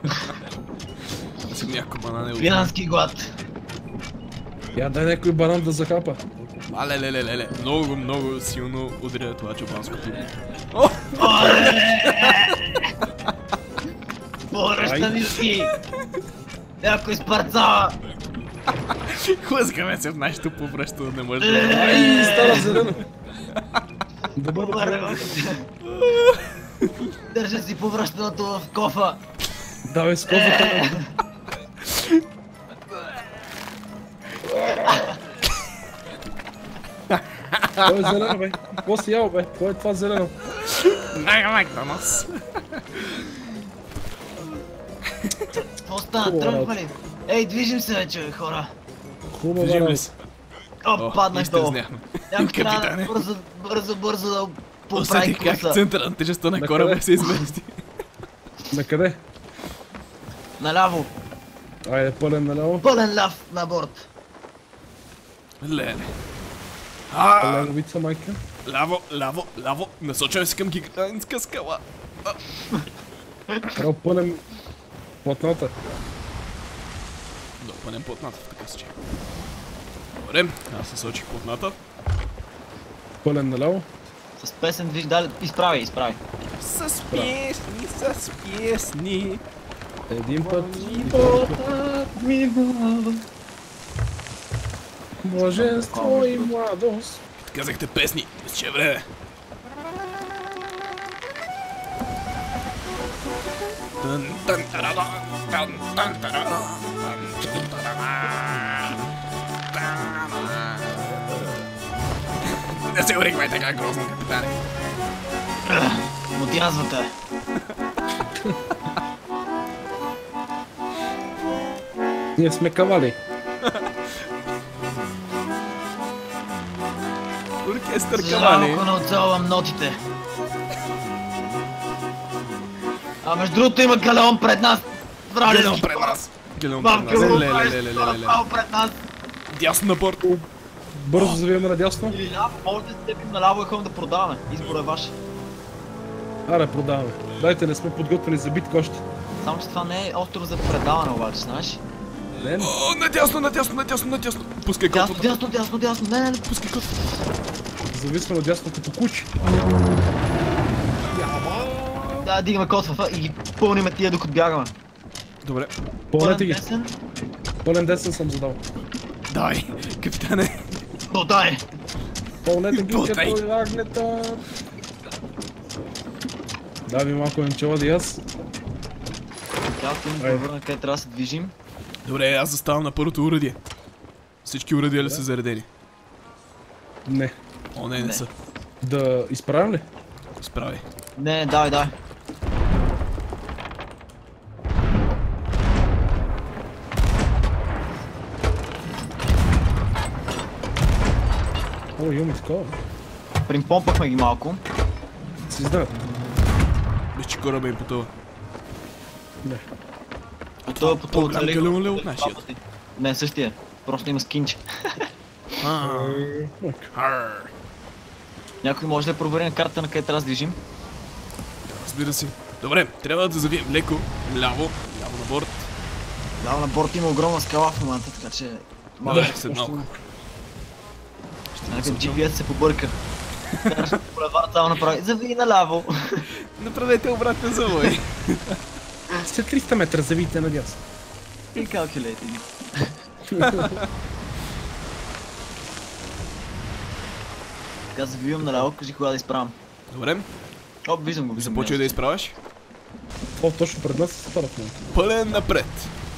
S1: Аз съм някой банане.
S2: Пирански глад.
S3: Я дай някой банан да захапа.
S1: А, ле, ле, ле, ле, ле. Много, много силно удря това чобанско пиво. О!
S2: Поръщани си! Някой спарцава!
S1: Хлъзгаме се в нашето повръщо, не може да...
S3: Ай, става зелено. Добър да
S2: Добре, държа си повръщаното в кофа.
S3: Давай с кофата. Кой е зелено, бе? Какво си ял, бе? Кой е това зелено?
S1: Мега Макдоналдс.
S2: Какво стана?
S3: Хубава
S2: Тръгва ли? Ей, движим се вече, бе, хора.
S3: Хубава
S1: Движим ли
S3: работа.
S1: се?
S2: О, паднах долу.
S1: изтръзняхме.
S2: Някой трябва
S1: Капитане.
S2: да бързо, бързо, бързо да поправи
S1: Усетих как
S2: курса.
S1: центъра на тежестта на
S3: На
S1: кораба
S3: къде?
S1: се измести.
S3: На къде?
S2: Наляво.
S3: Айде, пълен наляво.
S2: Пълен ляв на борт.
S1: Леле. А,
S3: Пъленовица, майка.
S1: ляво, ляво, ляво. Насочваме се към гигантска скала.
S3: Трябва пълен платната.
S1: Да опънем платната в такъв случай. Добре, аз се сочих платната.
S3: Пълен наляво.
S2: С песен движ, дали, изправи, изправи.
S1: С песни, с песни.
S3: Един път.
S2: Животът ми млада.
S3: Блаженство и младост.
S1: Казахте песни, че е време. Тън, тън, тарада, тън, тън, тарада, тън, тън, тарада, тарада. Не се уриквай така грозно, капитане.
S2: Отязвате.
S3: Ние сме кавали.
S1: Оркестър кавали.
S2: Жалко не оцелвам нотите. А между другото има галеон пред нас.
S1: Гледам пред нас. Гледам пред нас. Ле, ле, ле, ле, ле, ле.
S2: Право пред нас.
S1: Дясно на борт.
S3: Бързо завиваме надясно.
S2: Или ляво, може да степим наляво и ходим да продаваме. Избор е ваш.
S3: Аре, продаваме. Дайте, не сме подготвени за битка още.
S2: Само че това не е остров за предаване обаче, знаеш?
S3: Не, не.
S1: О, надясно, надясно, надясно, надясно. Пускай
S2: Дясно,
S1: котвата.
S2: дясно, дясно, дясно. Не, не, не.
S1: Пускай котвата.
S3: Зависме надясно като кучи.
S2: Да, дигаме котва и ги пълниме тия докато бягаме.
S1: Добре.
S3: Пълнете ги.
S2: десен.
S3: Пълен десен съм задал.
S1: Дай, капитане.
S2: Додай!
S3: Пълнете ги
S1: Ботай.
S3: като агнета. Дай ми малко енчела и аз.
S2: Цялото им
S3: Айде.
S2: върна къде трябва да се движим.
S1: Добре, аз заставам на първото уръдие. Всички уръдия ли са заредени?
S3: Не.
S1: О, не, не
S2: Не.
S1: са.
S3: Да изправям ли?
S1: Справи.
S2: Не, дай, дай.
S3: О, имаме такова.
S2: Примпомпахме ги малко.
S3: Си знаят.
S1: Мисля, че кораба им потъва.
S3: Не.
S2: А това е по това
S1: По-голям
S2: далеко.
S1: галеон ли от нашия?
S2: Не, същия. Просто има скинче.
S1: А,
S3: Майка.
S1: ар.
S2: Някой може да провери на картата на къде трябва да се движим.
S1: Разбира се. Добре, трябва да завием леко, ляво, ляво на борт.
S2: Да, на борт има огромна скала в момента, така че...
S1: Да, след малко.
S2: Някакъв джи пи ес се побърка. Караш булевард само направи. Зави наляво.
S1: Направете обратен завой.
S3: След триста метра завийте надясно.
S2: И калкулейте ги. Така завивам наляво, кажи кога да изправям.
S1: Добре,
S2: О, виждам го, виждам го.
S1: започвай да изправяш.
S3: О, точно пред нас се стара в момента.
S1: Пълен напред.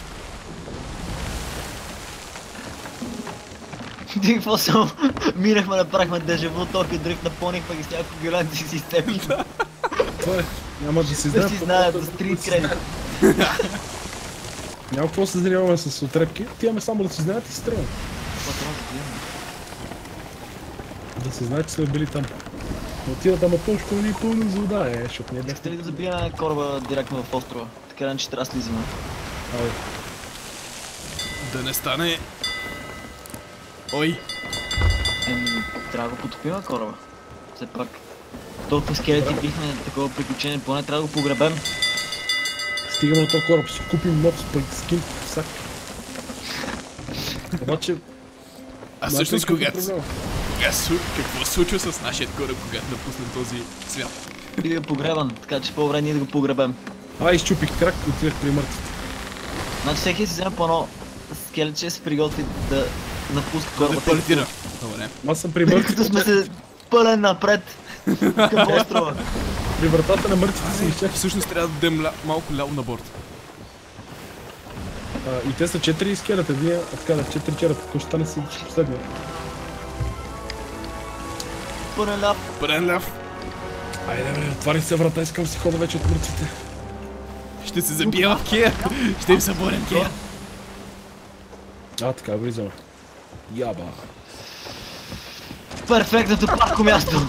S2: Ти какво само? Минахме, направихме дежаву, Токио дрифт, напълнихме ги с някакво гирлянци си изцепи.
S3: Това е. Няма да си
S2: Да
S3: знаем.
S2: си знаят за стрит кредит.
S3: Няма какво се занимаваме с отрепки. Отиваме само да си знаят и се тръгваме. Да се знае, че сме били там. Отидат ама точно ни пълно за вода, е, защото не е
S2: Искате ли да забием кораба директно в острова? Така не, че трябва да слизаме.
S3: Ай,
S1: Да не стане... Ой,
S2: Еми, трябва да го потопим кораба. Все пак. Толкова скелети бихме на такова приключение, поне трябва да го погребем.
S3: стигаме на този кораб, си купим нов спайк скин, всак. Обаче...
S1: а
S3: знаете ли
S1: всъщност
S3: какъв е
S1: когато...
S3: проблема?
S1: Кога су- Какво се случва с нашия кораб, когато напуснем този свят?
S2: Или е погребан, така че по-добре ние да го погребем.
S3: А, изчупих крак и отидах при мъртвите.
S2: Значи всеки си вземе по едно скелече, се приготви да напуска
S1: Да
S2: кораба.
S1: не палетира. Добре.
S3: Аз съм при
S2: Тъй като
S3: мъртвите,
S2: сме се пълен напред към острова.
S3: при вратата на мъртвите си изчаках.
S1: Всъщност трябва да дадем ля... малко ляво на борт.
S3: А, и те са четири скелета, вие откадах четири черепа, какво ще стане си последния?
S2: Пълен ляв.
S1: Пърен ляв.
S3: Айде бе, отварих се врата, искам си хода вече от мъртвите.
S1: Ще се забия в Кея. Ще им съборим Кея.
S3: А, така, влизаме. Яба.
S2: Перфектното парко място.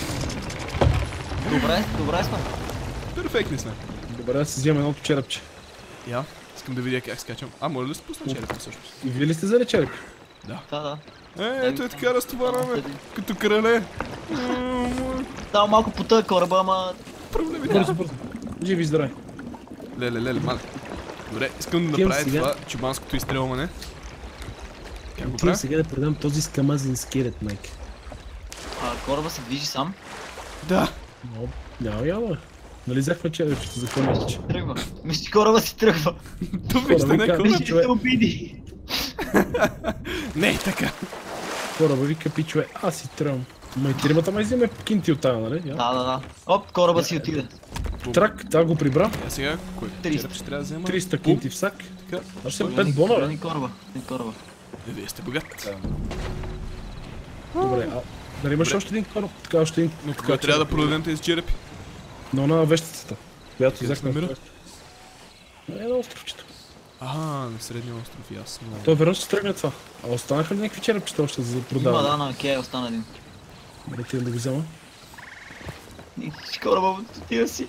S2: Добре, добре сме.
S1: Перфектни сме.
S3: Добре, да си взема едното черепче.
S1: Я, искам да видя как скачам. А, може да се пусна черепа всъщност?
S3: И вие ли сте взели череп?
S1: Да.
S2: Да, да.
S1: Е, ето е така разтоварваме. Като крале.
S2: Дал малко потъга кораба, ама...
S1: Проблеми.
S3: Бързо, бързо. Живи и здраве.
S1: Леле, леле, мале. Добре, искам да
S3: Отивам
S1: направя
S3: сега.
S1: това чубанското изстрелване. Как го
S3: Отивам
S1: правя?
S3: сега да продам този скамазен скелет, майка.
S2: А, кораба се движи сам.
S1: Да.
S3: Но, няма яла. Нали взехме черепчето за какво нещо?
S2: Тръгва. Мисля, че кораба си тръгва.
S1: То вижте, не
S3: вика,
S1: кораба.
S2: Мисля, че се обиди.
S1: Не е така.
S3: Кораба вика, пичове, аз си тръгвам. Ма и тримата май вземе кинти от тая, нали? Я.
S2: Да, да, да. Оп, кораба си отиде.
S3: Трак, тя го прибра.
S1: А сега, кой
S2: триста.
S1: череп ще трябва да взема?
S3: триста кинти в сак.
S1: Така.
S3: Аз съм пет бона, бе.
S2: Не кораба, не кораба.
S1: Е, вие сте богат.
S3: Добре, а дали имаш
S1: Добре.
S3: още един кораб? Така, още един.
S1: Но кога трябва да продадем тези черепи?
S3: Но на вещицата, която
S1: Къде се
S3: взехме.
S1: намира?
S3: Е, на островчето.
S1: Ага, на средния остров, ясно.
S3: Той верно ще тръгне това. А останаха ли някакви черепчета още за да
S2: Има,
S3: продаваме?
S2: да, на Кея остана един.
S3: Да отидем да го взема.
S2: И кораба отива си.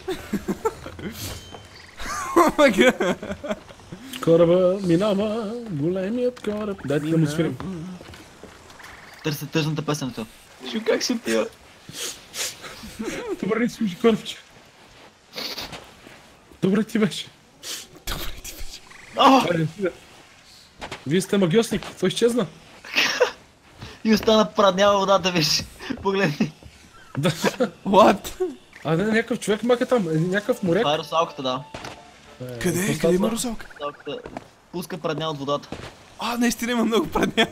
S3: Кораба минава, големият кораб. Дайте да му свирим.
S2: Търся тъжната песен това. Шу как си отива?
S3: Добре, си служи корабче. Добре ти беше.
S1: Добре ти вече.
S2: О!
S3: Айде, отиде. Вие сте магиосник, той изчезна.
S2: И остана праднява водата, виж. Погледни.
S3: Да.
S1: What?
S3: А не, някакъв човек мака там, е, някакъв моряк.
S2: Това е русалката, да.
S3: Е,
S1: Къде е?
S3: какво
S1: Къде има
S3: става?
S1: русалка?
S2: Русалката пуска прадня от водата.
S1: А, наистина има много прадня.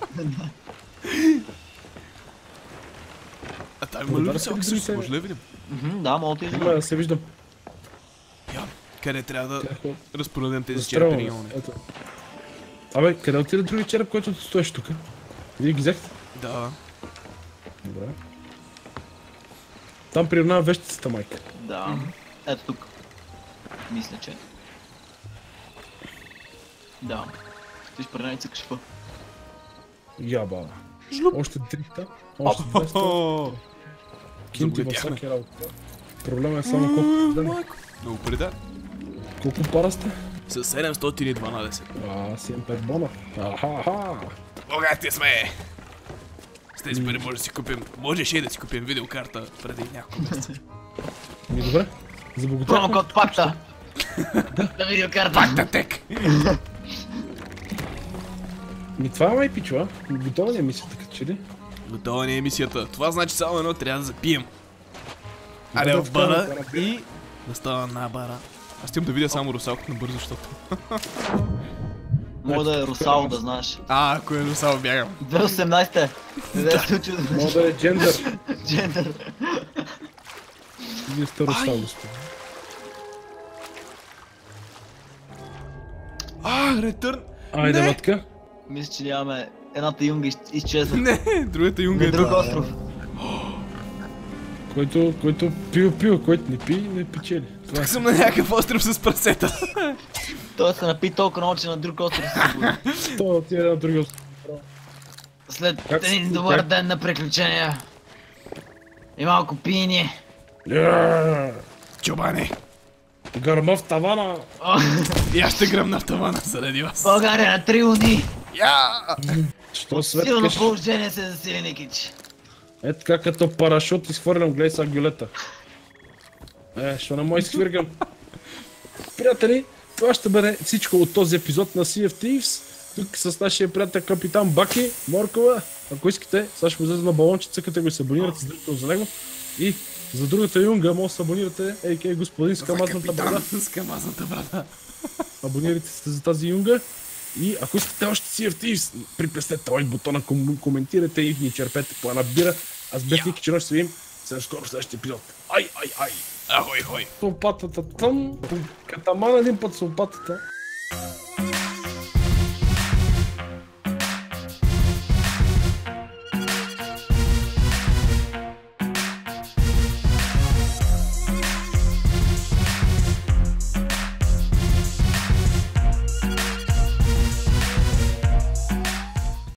S1: А там има ли
S3: Добре,
S1: русалка
S3: къде
S1: също?
S3: са?
S1: Може ли да видим?
S2: Мгм, да, мога да
S3: Има
S2: излезе.
S3: да се виждам.
S1: Я, къде трябва да
S3: Тяхо.
S1: разпродадем тези черепи
S3: Застрелваме.
S1: региони?
S3: Ето. Абе, къде отиде други череп, който стоеше тук? Вие ги взехте?
S1: Да.
S3: Добре. Там приравнава вещицата, майка.
S2: Да. Ето тук. Мисля, че. Да. Стоиш пред най цъкаш па.
S3: Яба. Още триста. Още двеста.
S1: О,
S3: Кинти във
S1: забогатяхме.
S3: всяки работа. Проблема е само колко ден.
S1: майко. Много пари да.
S3: Колко пара сте?
S1: С седемстотин и дванадесет.
S3: А, си имам пет бона. Аха-ха.
S1: Богати сме! С тези пари може да си купим, можеше и да си купим видеокарта преди няколко месеца.
S3: Ми добре. Забогатяхме.
S2: Промокод пакта! На видеокарта!
S1: Пактатек!
S3: Ми това е май пичува. Готова ли е мисията, като че ли?
S1: Готова ни е мисията. Това значи само едно трябва да запием.
S3: Да,
S1: Аре
S3: да,
S1: в бара
S3: да, да,
S1: и да става на бара. Аз искам да видя само русалката набързо, защото...
S2: Мога да е русал, да знаеш.
S1: А, ако е русал бягам.
S2: две хиляди и осемнадесета. Не да е случило да
S3: Мога да е джендър.
S2: джендър.
S3: Вие сте русал, господин.
S1: А, ретърн!
S3: Айде,
S1: Не.
S3: матка.
S2: Мисля, че нямаме едната юнга из- изчезна.
S1: Не, другата юнга
S2: На
S1: е
S2: друг
S1: това.
S2: остров.
S3: Който, който пил, пил, който не пи, не печели. Това е.
S1: Тук съм на някакъв остров с прасета.
S2: Той се напи толкова много, че на друг остров се събуди.
S3: Това отиде на други остров.
S2: След
S3: Как си-
S2: един добър
S3: как?
S2: ден на приключения. И малко пиене.
S3: Yeah!
S1: Чобане,
S3: Гърма в тавана.
S2: О,
S1: и аз ще гръмна в тавана заради вас.
S2: България на три луни.
S1: Я!
S3: Що
S2: Силно
S3: светкаш?
S2: положение се засили, Никич.
S3: Е така като парашут изхвърлям, гледай са гюлета. Е, що не мога изхвъргам. Приятели, това ще бъде всичко от този епизод на Sea of Thieves. Тук с нашия приятел капитан Баки, Моркова. Ако искате, сега ще го излезе на балонче, цъкате го и се абонирате зрително за него. И за другата юнга може да се абонирате, ей кей господин с камазната брада.
S1: С камазната брада.
S3: Абонирайте се за тази юнга. И ако искате още Sea of Thieves, приплеснете лайк бутона, ком- коментирайте и ни черпете по една бира. Аз бях Ники Чернош, се видим съвсем скоро в следващия епизод. Ай, ай, ай!
S1: Ахой, хой.
S3: С лопатата там, катаман един път с лопатата.